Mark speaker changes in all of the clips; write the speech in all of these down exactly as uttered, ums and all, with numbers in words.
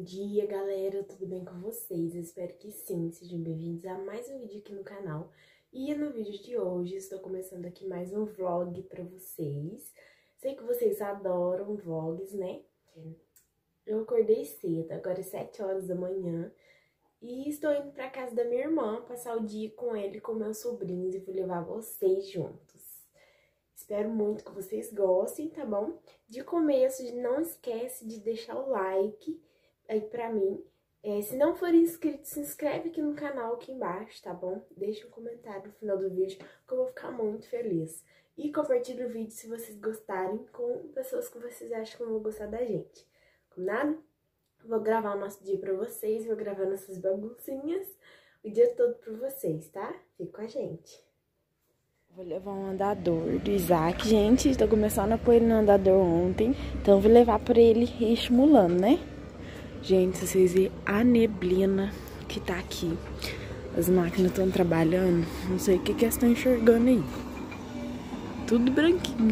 Speaker 1: dia, galera, tudo bem com vocês? Eu espero que sim, sejam bem-vindos a mais um vídeo aqui no canal. E no vídeo de hoje, estou começando aqui mais um vlog pra vocês. Sei que vocês adoram vlogs, né? Eu acordei cedo, agora é sete horas da manhã. E estou indo pra casa da minha irmã, passar o dia com ele e com meus sobrinhos e vou levar vocês juntos. Espero muito que vocês gostem, tá bom? De começo, não esquece de deixar o like aí pra mim. É, se não for inscrito, se inscreve aqui no canal, aqui embaixo, tá bom? Deixa um comentário no final do vídeo, que eu vou ficar muito feliz. E compartilhe o vídeo se vocês gostarem com pessoas que vocês acham que vão gostar da gente. Combinado? Vou gravar o nosso dia pra vocês, vou gravar nossas baguncinhas o dia todo pra vocês, tá? Fica com a gente. Vou levar um andador do Isaac, gente. Tô começando a pôr ele no andador ontem. Então vou levar pra ele ir estimulando, né? Gente, se vocês verem a neblina que tá aqui. As máquinas estão trabalhando. Não sei o que que elas estão enxergando aí. Tudo branquinho.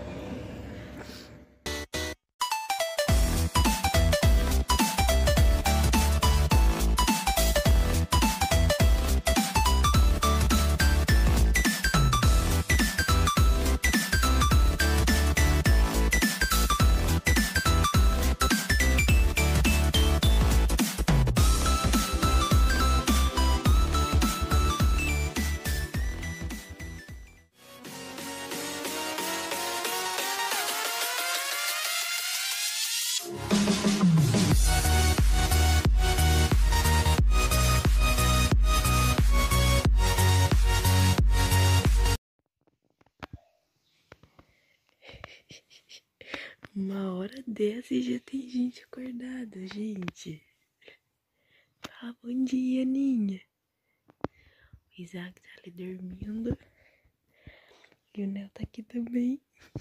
Speaker 1: Uma hora dessa e já tem gente acordada, gente. Fala bom dia, Aninha. O Isaac tá ali dormindo. E o Nel tá aqui também.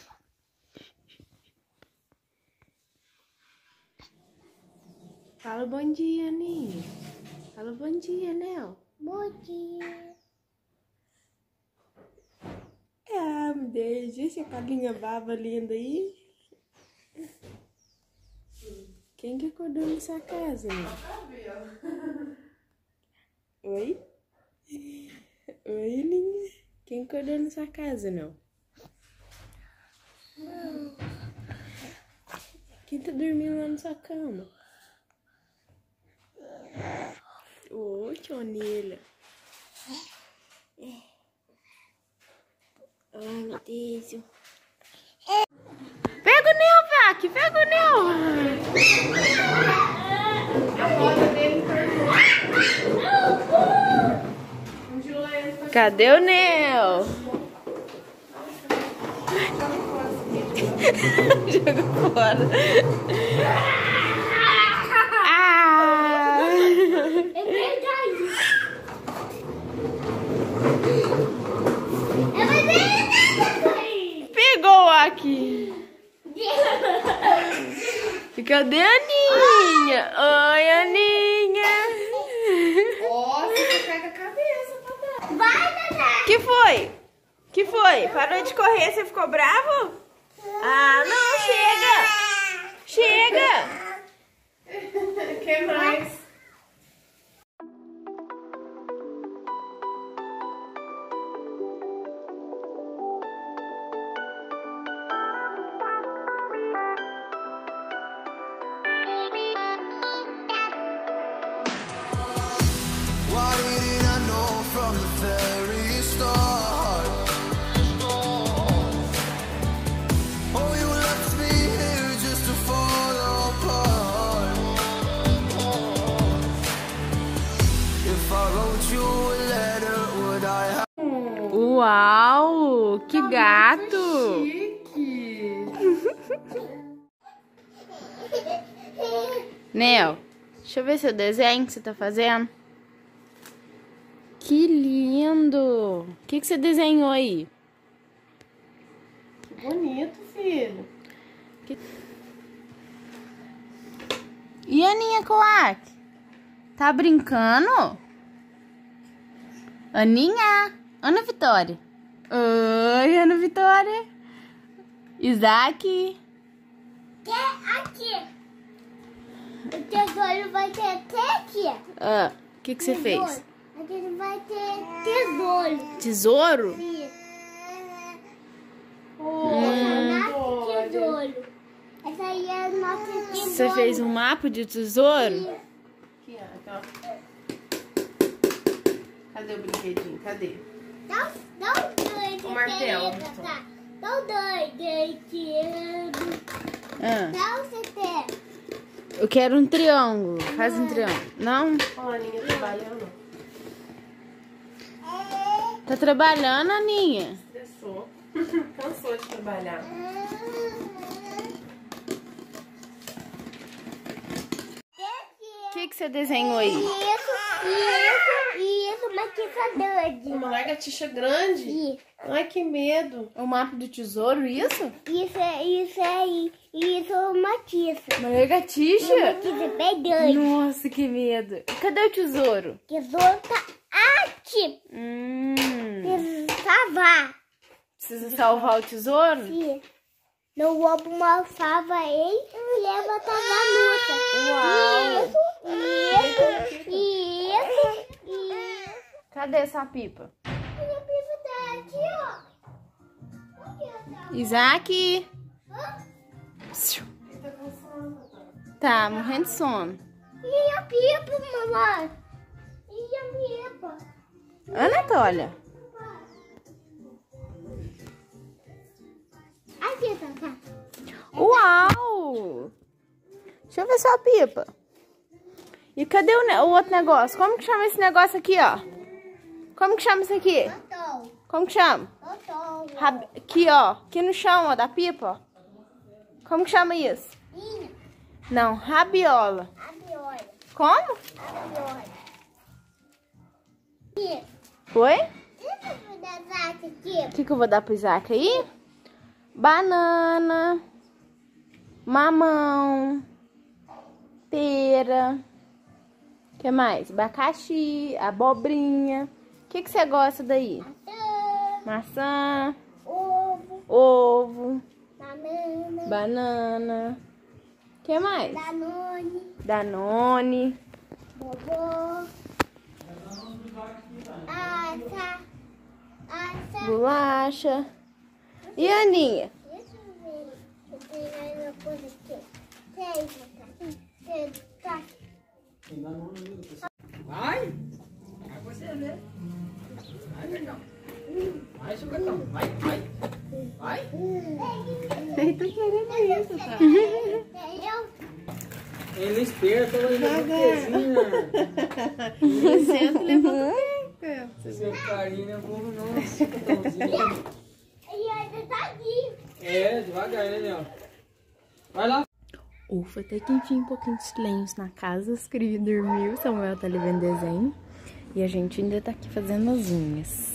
Speaker 1: Fala bom dia, Aninha. Fala bom dia, Nel.
Speaker 2: Bom dia.
Speaker 1: Ah, me deixa essa carinha baba linda aí. Quem que acordou nessa casa, né? Oi? Oi, Linha. Quem acordou nessa casa, não?
Speaker 2: Não.
Speaker 1: Quem tá dormindo lá na sua cama? Ô, Tionilha. Ai, meu Deus. Pega o Neo, Vac! Pega o Neo! Cadê o Neo? Joga fora. Ah!
Speaker 2: É verdade. É verdade.
Speaker 1: Pegou aqui. Cadê a Aninha? Oi, Aninha.
Speaker 3: Ó, você pega a cabeça, Tadá.
Speaker 2: Vai, Tadá.
Speaker 1: Que foi? Que foi? Parou de correr, você ficou bravo? Ah, não, chega. Chega.
Speaker 3: Que mais?
Speaker 4: Why didn't I know from the very start? Oh, you left me here just to fall apart. If I wrote you a letter, would I have...
Speaker 1: Uau, que gato.
Speaker 3: Chique.
Speaker 1: Nel, deixa eu ver seu desenho que você tá fazendo. Que lindo. O que que você desenhou aí?
Speaker 3: Que bonito, filho.
Speaker 1: Que... E a Aninha Coac? Tá brincando? Aninha, Ana Vitória. Oi, Ana Vitória. Isaac.
Speaker 2: Que aqui. O tesouro vai ter até aqui.
Speaker 1: Ah, o que que você fez?
Speaker 2: Aqui vai ter tesouro.
Speaker 1: Tesouro?
Speaker 2: Sim.
Speaker 3: Oh,
Speaker 2: Tesouro. Essa aí é a nossa tesouro.
Speaker 1: Você fez um mapa de tesouro?
Speaker 3: Aqui, ó. Aqui, ó. Cadê o brinquedinho? Cadê?
Speaker 2: Dá, dá um dois.
Speaker 3: O martelo.
Speaker 2: Tá. Dá um dois. Deitado.
Speaker 1: Ah,
Speaker 2: Dá um sete.
Speaker 1: eu quero um triângulo. Faz um triângulo. Não?
Speaker 3: Ó, a Aninha trabalhando.
Speaker 1: Tá trabalhando, Aninha?
Speaker 3: Estressou. Cansou de trabalhar.
Speaker 1: O que que você desenhou aí?
Speaker 2: Isso, isso, isso, uma tiça
Speaker 3: Uma lagartixa grande.
Speaker 2: grande.
Speaker 3: Ai, que medo.
Speaker 1: O mapa do tesouro, isso?
Speaker 2: Isso é, isso aí, isso é uma tiça.
Speaker 1: Uma lagartixa?
Speaker 2: Uma tiça bem grande.
Speaker 1: Nossa, que medo. Cadê o tesouro?
Speaker 2: Tesouro tá aqui.
Speaker 1: Hum,
Speaker 2: Precisa salvar.
Speaker 1: precisa salvar o tesouro?
Speaker 2: Sim. Não roubo uma salva ele e leva a luta.
Speaker 1: Uau.
Speaker 2: Isso, isso, isso, isso.
Speaker 1: Cadê essa pipa?
Speaker 2: Minha pipa tá aqui, ó. Aqui, ó.
Speaker 1: Isaac. Tá morrendo de sono.
Speaker 2: E a pipa, mamãe? E a pipa?
Speaker 1: Anatólia.
Speaker 2: Aqui, Tata.
Speaker 1: Uau! Deixa eu ver sua pipa. E cadê o, ne- o outro negócio? Como que chama esse negócio aqui, ó? Como que chama isso aqui?
Speaker 2: Totó.
Speaker 1: Como que chama?
Speaker 2: Totó.
Speaker 1: Rab- Aqui, ó. Aqui no chão, ó, da pipa, ó. Como que chama isso?
Speaker 2: Minha.
Speaker 1: Não, rabiola.
Speaker 2: A viola.
Speaker 1: Como?
Speaker 2: A viola. E
Speaker 1: Foi?
Speaker 2: deixa eu dar essa aqui.
Speaker 1: O que que eu vou dar pro Isaac aí? Banana. Mamão. Pera. O que mais? Abacaxi. Abobrinha. O que que você gosta daí?
Speaker 2: Maçã,
Speaker 1: Maçã.
Speaker 2: ovo,
Speaker 1: Ovo.
Speaker 2: banana,
Speaker 1: Banana. O que mais?
Speaker 2: danone,
Speaker 1: Danone.
Speaker 2: bobô, assa, assa.
Speaker 1: Bolacha. E a Aninha?
Speaker 2: Deixa eu ver. Eu tenho mais uma coisa aqui. Tem, tem, tá.
Speaker 5: Vai! Vai você, né? Vai, legal. Vai, Chucatão. Vai, vai. Vai.
Speaker 1: Ele tá querendo isso, tá?
Speaker 2: Entendeu?
Speaker 5: Ele esperta, ela levanta o
Speaker 1: Senta, levanta o
Speaker 5: Seu carinho é burro, não. Chucatãozinho.
Speaker 2: E ainda tá aqui.
Speaker 5: É, devagar, né, Léo? Vai lá.
Speaker 1: Ufa, até que enfim um pouquinho de silêncio na casa. Os crios dormiu, Samuel tá ali vendo desenho. E a gente ainda tá aqui fazendo as unhas.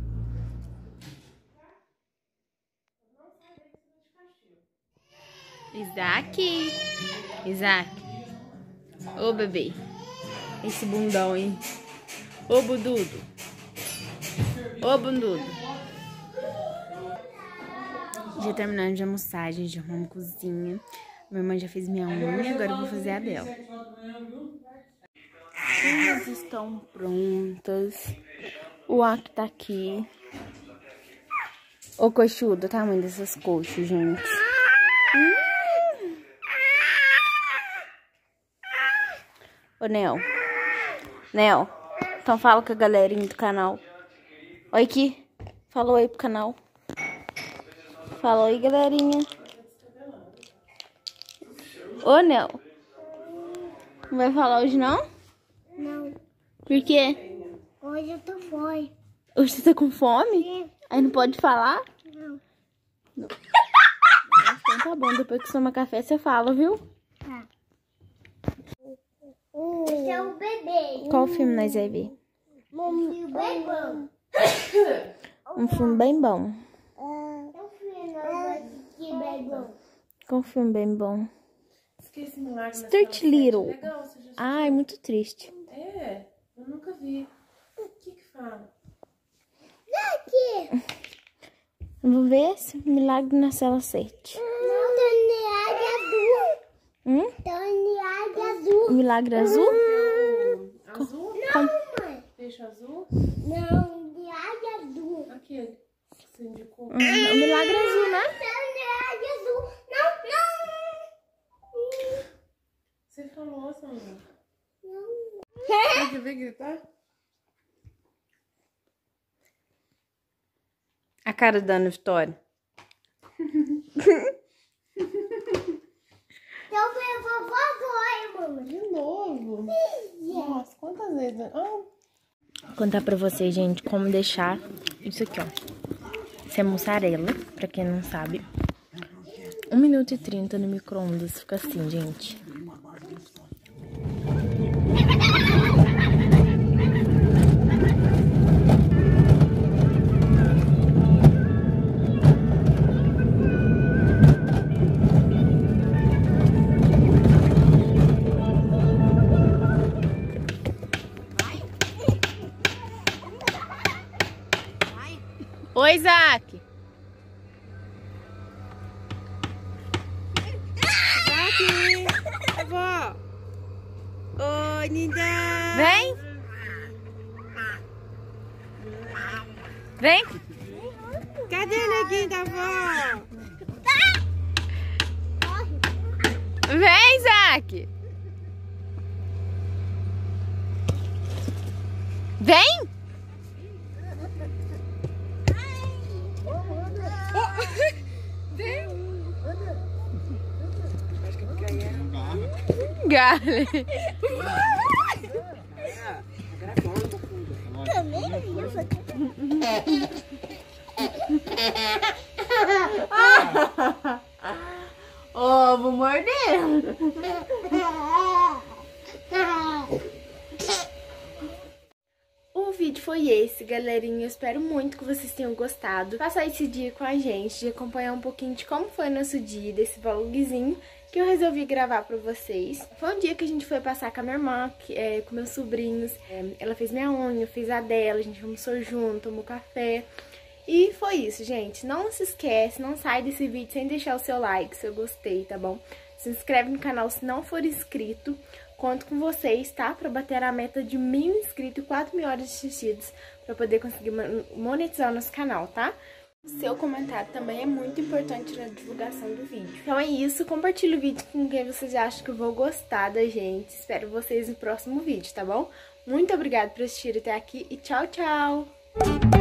Speaker 1: Isaac! Isaac! Ô, bebê! Esse bundão, hein? Ô, bundudo! Ô, bundudo! Já terminando de almoçar, gente, arrumamos cozinha. Minha irmã já fez minha unha, agora eu vou fazer a dela. As unhas estão prontas. O Aki tá aqui. Ô, coxudo, o tamanho dessas coxas, gente. Hum. Ô, Nel. Nel, então fala com a galerinha do canal. Oi, aqui. Fala oi pro canal. Fala oi, galerinha. Ô, Nel. Não vai falar hoje, não?
Speaker 2: Não,
Speaker 1: Por quê?
Speaker 2: hoje eu tô fora.
Speaker 1: Hoje você tá com fome? Aí não pode falar?
Speaker 2: Não.
Speaker 1: Então tá bom, depois que toma café você fala, viu?
Speaker 2: Tá. Esse é o bebê.
Speaker 1: Qual filme nós vai ver?
Speaker 2: Um filme bem bom.
Speaker 1: Um filme bem bom.
Speaker 2: Um filme bem bom.
Speaker 1: Qual um filme bem bom?
Speaker 3: Esqueci milagre. na
Speaker 1: Stuart
Speaker 3: Sala
Speaker 1: Little.
Speaker 3: sete. Legal, você já
Speaker 1: Ai, muito triste.
Speaker 3: É, eu nunca vi. O que que fala?
Speaker 2: Aqui.
Speaker 1: Vamos ver esse Milagre na Cela sete.
Speaker 2: Tony Águia Azul.
Speaker 1: Hum?
Speaker 2: Tony Águia Azul. azul.
Speaker 1: Milagre azul?
Speaker 3: Azul?
Speaker 2: Não, mãe.
Speaker 3: Peixe azul?
Speaker 2: Não, milagre azul.
Speaker 3: Aquele. Você indicou?
Speaker 1: O milagre azul, né?
Speaker 2: Milagre azul. Não, não.
Speaker 3: Você falou, Sandra.
Speaker 2: Não.
Speaker 3: Quer ver gritar?
Speaker 1: A cara da Ana Vitória.
Speaker 2: Eu fui a vovó agora, mamãe.
Speaker 3: De novo? Nossa, quantas vezes? Ah,
Speaker 1: Vou contar pra vocês, gente, como deixar isso aqui, ó. Isso é mussarela, pra quem não sabe. um minuto e trinta no micro-ondas. Fica assim, gente. Oi, Isaac.
Speaker 3: Isaac! Avó! Oi, linda!
Speaker 1: Vem. Vem.
Speaker 3: Cadê o neguinho da avó?
Speaker 1: Vem, Isaac. Vem. Gale. Oh, vou morder. O vídeo foi esse, galerinha. Eu espero muito que vocês tenham gostado. Passar esse dia com a gente, de acompanhar um pouquinho de como foi nosso dia, desse vlogzinho que eu resolvi gravar pra vocês. Foi um dia que a gente foi passar com a minha irmã, que, é, com meus sobrinhos. É, ela fez minha unha, eu fiz a dela, a gente almoçou junto, tomou café. E foi isso, gente. Não se esquece, não sai desse vídeo sem deixar o seu like, se eu gostei, tá bom? Se inscreve no canal se não for inscrito. Conto com vocês, tá? Pra bater a meta de mil inscritos e quatro mil horas assistidas pra poder conseguir monetizar o nosso canal, tá? O seu comentário também é muito importante na divulgação do vídeo. Então é isso, compartilhe o vídeo com quem vocês acham que eu vou gostar da gente. Espero vocês no próximo vídeo, tá bom? Muito obrigada por assistir até aqui e tchau, tchau!